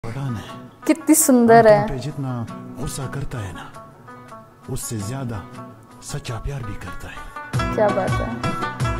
पठान है। कितनी सुंदर है। पे जितना गुस्सा करता है ना, उससे ज्यादा सच्चा प्यार भी करता है। क्या बात है।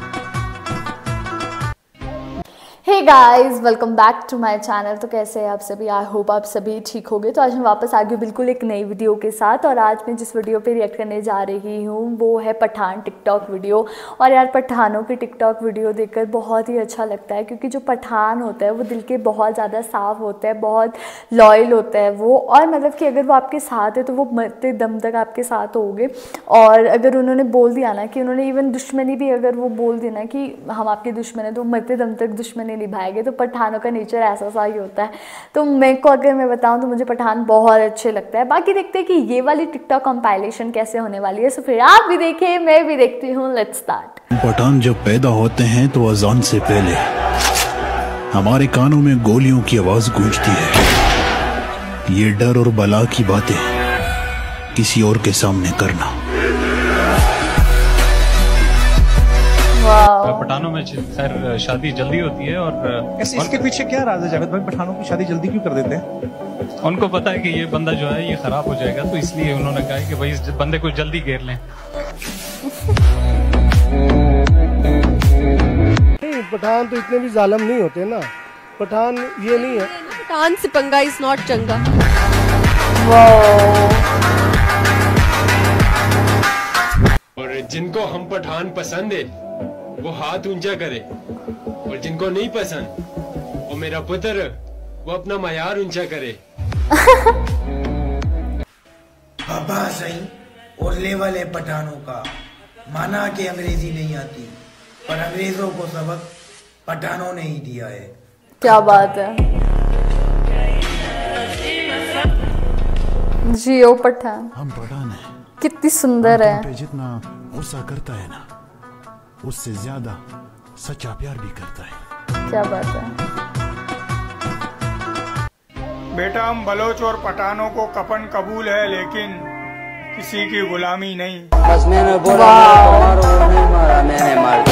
Hey guys, welcome back to my channel. तो कैसे हैं आप सभी? आई होप आप सभी ठीक होंगे। तो आज मैं वापस आ गई बिल्कुल एक नई वीडियो के साथ। और आज मैं जिस वीडियो पे रिएक्ट करने जा रही हूँ वो है पठान टिकटॉक वीडियो। और यार, पठानों की टिकटॉक वीडियो देखकर बहुत ही अच्छा लगता है, क्योंकि जो पठान होता है वो दिल के बहुत ज़्यादा साफ़ होता है, बहुत लॉयल होता है वो। और मतलब कि अगर वो आपके साथ है तो वो मरते दम तक आपके साथ होगे। और अगर उन्होंने बोल दिया ना कि उन्होंने इवन दुश्मनी भी अगर वो बोल देना कि हम आपके दुश्मन हैं, तो मरते दम तक दुश्मनी निभाएंगे। तो पठानों का नेचर ऐसा सा ही होता है। तो मेरे को अगर मैं बताऊं तो मुझे पठान बहुत अच्छे लगता है। बाकी देखते हैं कि ये वाली टिकटॉक कंपाइलेशन कैसे होने वाली है। सो फिर आप भी देखें, मैं भी देखती हूँ। Let's start. पठान जब पैदा होते हैं तो अजान से पहले हमारे कानों में गोलियों की आवाज गूंजती है। ये डर और बला की बातें किसी और के सामने करना। पठानों में खैर शादी जल्दी होती है। और ऐसे इसके पीछे क्या राज है जावेद भाई? पठानों की शादी जल्दी क्यों कर देते हैं? उनको पता है कि ये बंदा जो है ये खराब हो जाएगा, तो इसलिए उन्होंने कहा कि भाई इस बंदे को जल्दी घेर लें। नहीं, पठान तो इतने भी जालिम नहीं होते ना। पठान ये नहीं है। पठान से पंगा इज नॉट चंगा। और जिनको हम पठान पसंद है वो हाथ ऊंचा करे, और जिनको नहीं पसंद वो मेरा पुत्र वो अपना मयार ऊंचा करे। बाबा सही और लेवल है पठानों का। माना कि अंग्रेजी नहीं आती, पर अंग्रेजों को सबक पठानों ने ही दिया है। क्या बात है। जियो पठान। हम पठान है। कितनी सुंदर है। पे जितना गुस्सा करता है ना, उससे ज्यादा सच्चा प्यार भी करता है। क्या बात है। बेटा, हम बलोच और पठानों को कफन कबूल है, लेकिन किसी की गुलामी नहीं। बस मैंने बोला मैंने मार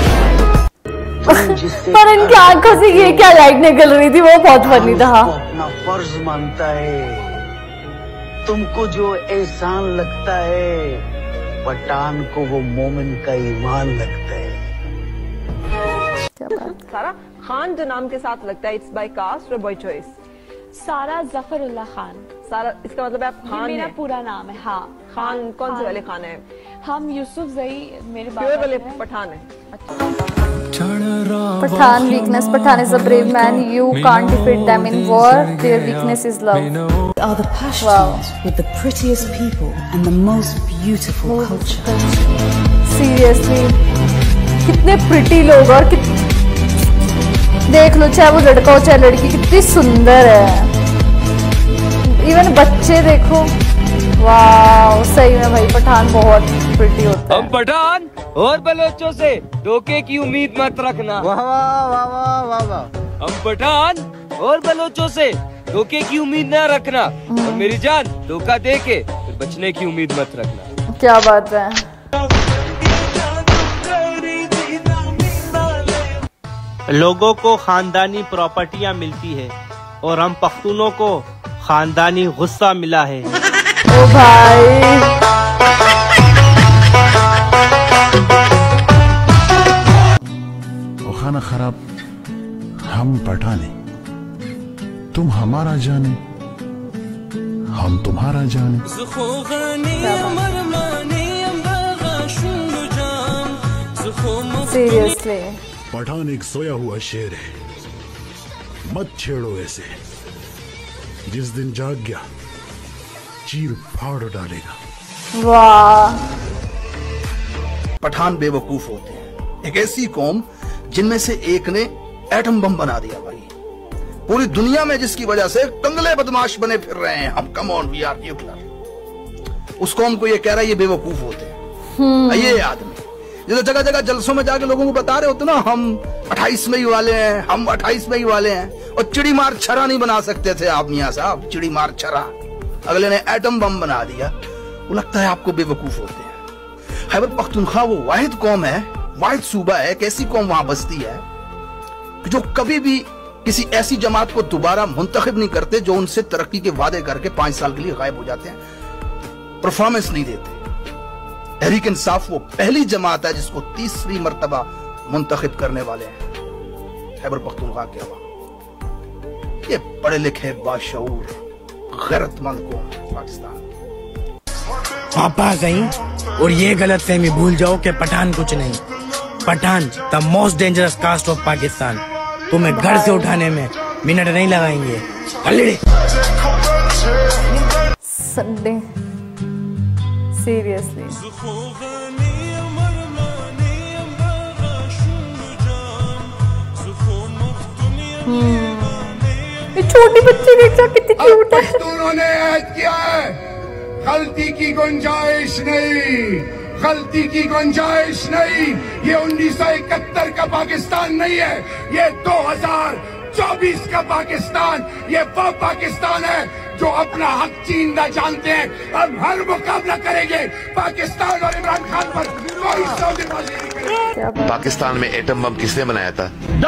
पर इनकी आंखों से ये क्या लाइट निकल रही थी, वो बहुत फनी था। अपना फर्ज मानता है। तुमको जो एहसान लगता है, पठान को वो मोमिन का ईमान लगता है। क्या बात। सारा खान जो नाम के साथ लगता है, इट्स बाय कास्ट और बाय चॉइस। सारा जफरुल्लाह खान। सारा इसका मतलब आप खान मेरा है। पूरा नाम है। हाँ, खान कौन से वाले खान है? हम यूसुफ जई मेरे प्योर वाले पठान है। अच्छा। Pathan weakness. Pathan is a brave man. You can't defeat them in war. Their weakness is love. Are the Pashtuns with the prettiest people and the most beautiful culture. Seriously, कितने pretty लोग। और देख लो, चाहे वो लड़का हो चाहे लड़की, कितनी सुंदर है। इवन बच्चे देखो। वाह, सही में भाई पठान बहुत प्रिटी होता है। हम पठान और बलोचों से धोखे की उम्मीद मत रखना। वाह वाह वाह वाह वाह वाह। हम पठान और बलोचों से धोखे की उम्मीद न रखना, और मेरी जान धोखा दे के फिर बचने की उम्मीद मत रखना। क्या बात है। लोगों को खानदानी प्रॉपर्टियां मिलती है, और हम पख्तूनों को खानदानी गुस्सा मिला है। ओ भाई, वो खाना खराब। हम पठाने, तुम हमारा जाने, हम तुम्हारा जाने। सीरियसली पठान एक सोया हुआ शेर है, मत छेड़ो ऐसे। जिस दिन जाग गया चीर फाड़ डालेगा। वाह। पठान बेवकूफ होते हैं, एक ऐसी कौम जिनमें से एक ने एटम बम बना दिया भाई। पूरी दुनिया में जिसकी वजह से टंगले बदमाश बने फिर रहे हैं हम। Come on, we are nuclear. उस कौम को ये कह रहा है ये बेवकूफ होते हैं। ये आदमी जो जगह जगह जलसों में जाके लोगों को बता रहे होते ना, हम 28 मई वाले हैं, हम 28 मई वाले हैं, और चिड़ी मार छरा नहीं बना सकते थे आप मियां साहब। चिड़ी मार छरा, अगले ने एटम बम बना दिया। वो लगता है आपको बेवकूफ होते हैं। खैबर पख्तूनख्वा वो वाहिद कौम है, वाहिद सूबा है, एक ऐसी कौम वहां बसती है जो कभी भी किसी ऐसी जमात को दोबारा मुंतखब नहीं करते जो उनसे तरक्की के वादे करके 5 साल के लिए गायब हो जाते हैं, परफॉर्मेंस नहीं देते। तहरीक इंसाफ वो पहली जमात है जिसको तीसरी मर्तबा मुंतखब करने वाले हैं खैबर पख्तूनख्वा के अवाम। ये पढ़े लिखे बाशऊर गैरतमंद को पाकिस्तान पापा सही, और ये गलत फहमी भूल जाओ कि पठान कुछ नहीं। Pathan the most dangerous caste of Pakistan. तुम्हें घर से उठाने में मिनट नहीं लगाएंगे। संडे सीरियसली ये छोटी बच्ची देखा कितनी क्यूट है। उन्होंने ऐड किया है, गलती की गुंजाइश नहीं, गलती की गुंजाइश नहीं। ये 1971 का पाकिस्तान नहीं है, ये 2024 का पाकिस्तान। ये वो पाकिस्तान है जो अपना हक चीनना जानते हैं। हम हर मुकाबला करेंगे पाकिस्तान और इमरान खान पर। कोई सौदेबाजी नहीं करेंगे। पाकिस्तान में एटम बम किसने बनाया था?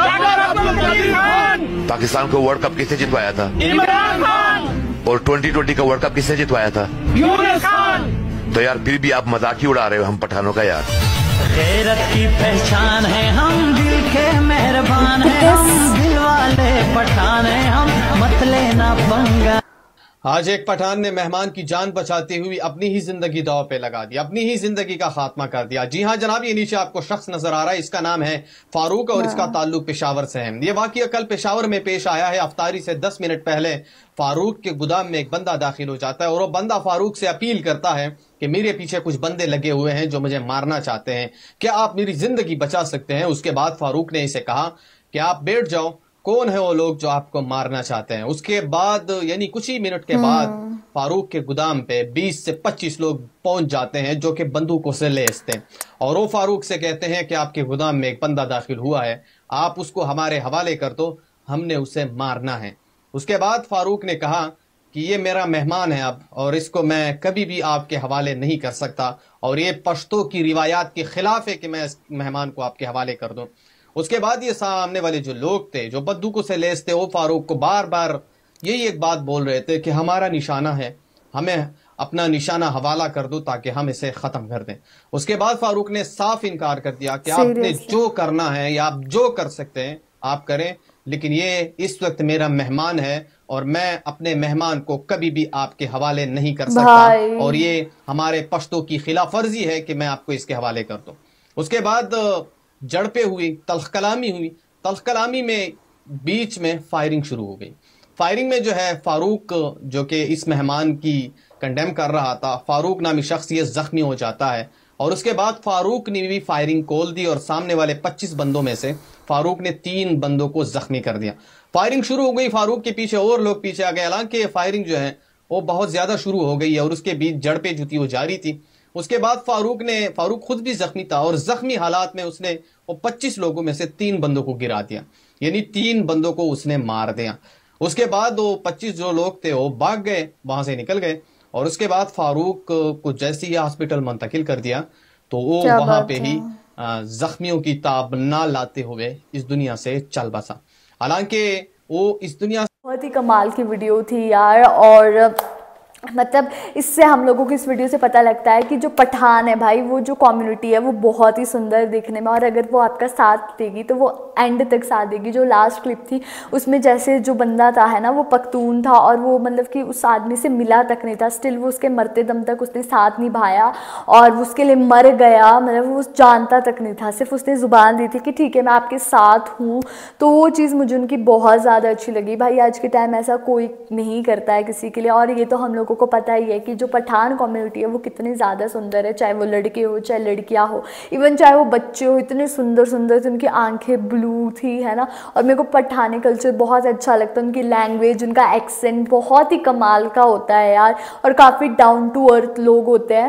पाकिस्तान को वर्ल्ड कप किसने जितवाया था? इमरान खान। और 2020 का वर्ल्ड कप किसने जितवाया था? यूनुस खान। तो यार फिर भी आप मजाक ही उड़ा रहे हो हम पठानों का यार। गैरत की पहचान है हम, दिल के मेहरबान है हम, दिल वाले पठान है हम, मत लेना पंगा। आज एक पठान ने मेहमान की जान बचाते हुए अपनी ही जिंदगी दांव पे लगा दी, अपनी ही जिंदगी का खात्मा कर दिया। जी हाँ जनाब, ये नीचे आपको शख्स नजर आ रहा है, इसका नाम है फारूक और इसका ताल्लुक पेशावर से है। ये वाकया कल पेशावर में पेश आया है। अफ्तारी से 10 मिनट पहले फारूक के गोदाम में एक बंदा दाखिल हो जाता है और वो बंदा फारूक से अपील करता है कि मेरे पीछे कुछ बंदे लगे हुए हैं जो मुझे मारना चाहते हैं, क्या आप मेरी जिंदगी बचा सकते हैं? उसके बाद फारूक ने इसे कहा कि आप बैठ जाओ, कौन है वो लोग जो आपको मारना चाहते हैं? उसके बाद यानी कुछ ही मिनट के बाद फारूक के गोदाम पे 20 से 25 लोग पहुंच जाते हैं जो कि बंदूकों से लैस थे और वो फारूक से कहते हैं कि आपके गोदाम में एक बंदा दाखिल हुआ है, आप उसको हमारे हवाले कर दो, हमने उसे मारना है। उसके बाद फारूक ने कहा कि ये मेरा मेहमान है अब, और इसको मैं कभी भी आपके हवाले नहीं कर सकता, और ये पश्तो की रिवायात के खिलाफ है कि मैं इस मेहमान को आपके हवाले कर दूं। उसके बाद ये सामने वाले जो लोग थे जो बंदूकों से लैस थे, वो फारूक को बार बार यही एक बात बोल रहे थे कि हमारा निशाना है, हमें अपना निशाना हवाला कर दो ताकि हम इसे खत्म कर दें। उसके बाद फारूक ने साफ इनकार कर दिया कि आपने जो करना है या आप जो कर सकते हैं आप करें, लेकिन ये इस वक्त मेरा मेहमान है और मैं अपने मेहमान को कभी भी आपके हवाले नहीं कर सकता, और ये हमारे पश्तो की खिलाफ वर्जी है कि मैं आपको इसके हवाले कर दूं। उसके बाद जड़पे हुई, तल्ख कलामी हुई। तल्ख कलामी में बीच में फायरिंग शुरू हो गई। फायरिंग में जो है फारूक जो कि इस मेहमान की कंडेम कर रहा था, फारूक नामी शख्स ये जख्मी हो जाता है और उसके बाद फारूक ने भी फायरिंग खोल दी और सामने वाले 25 बंदों में से फारूक ने 3 बंदों को जख्मी कर दिया। फायरिंग शुरू हो गई, फारूक के पीछे और लोग पीछे आ गए। हालांकि फायरिंग जो है वो बहुत ज्यादा शुरू हो गई है और उसके बीच जड़पे जुती वो जारी थी। उसके बाद फारूक खुद भी जख्मी था और जख्मी हालात में उसने वो 25 लोगों में से 3 बंदों को गिरा दिया, यानी 3 बंदों को उसने मार दिया। उसके बाद वो 25 जो लोग थे वो भाग गए, वहां से निकल गए, और उसके बाद फारूक को जैसे ही हॉस्पिटल मुंतकिल कर दिया तो वो वहां पे ही जख्मियों की ताब ना लाते हुए इस दुनिया से चल बसा। हालांकि वो इस दुनिया बहुत ही कमाल की वीडियो थी यार, और मतलब इससे हम लोगों को इस वीडियो से पता लगता है कि जो पठान है भाई, वो जो कम्युनिटी है वो बहुत ही सुंदर दिखने में, और अगर वो आपका साथ देगी तो वो एंड तक साथ देगी। जो लास्ट क्लिप थी उसमें जैसे जो बंदा था है ना वो पख्तून था और वो मतलब कि उस आदमी से मिला तक नहीं था, स्टिल वो उसके मरते दम तक उसने साथ निभाया और उसके लिए मर गया, मतलब वो जानता तक नहीं था, सिर्फ उसने ज़ुबान दी थी कि ठीक है मैं आपके साथ हूँ। तो वो चीज़ मुझे उनकी बहुत ज़्यादा अच्छी लगी। भाई आज के टाइम ऐसा कोई नहीं करता है किसी के लिए, और ये तो हम लोगों को पता ही है कि जो पठान कम्युनिटी है वो कितनी ज़्यादा सुंदर है, चाहे वो लड़के हो चाहे लड़कियां हो, इवन चाहे वो बच्चे हो, इतने सुंदर सुंदर थे, उनकी आंखें ब्लू थी है ना। और मेरे को पठानी कल्चर बहुत अच्छा लगता है, उनकी लैंग्वेज, उनका एक्सेंट बहुत ही कमाल का होता है यार, और काफ़ी डाउन टू अर्थ लोग होते हैं।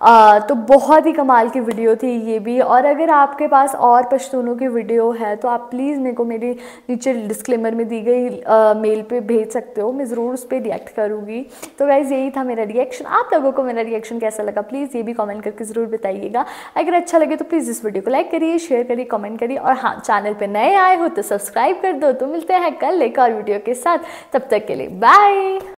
तो बहुत ही कमाल की वीडियो थी ये भी। और अगर आपके पास और पश्तूनों की वीडियो है तो आप प्लीज़ मेरे को मेरे नीचे डिस्क्लेमर में दी गई मेल पे भेज सकते हो, मैं ज़रूर उस पर रिएक्ट करूँगी। तो गाइस गाइज यही था मेरा रिएक्शन। आप लोगों को मेरा रिएक्शन कैसा लगा प्लीज़ ये भी कमेंट करके ज़रूर बताइएगा। अगर अच्छा लगे तो प्लीज़ इस वीडियो को लाइक करिए, शेयर करिए, कमेंट करिए और हाँ, चैनल पे नए आए हो तो सब्सक्राइब कर दो। तो मिलते हैं कल एक और वीडियो के साथ, तब तक के लिए बाय।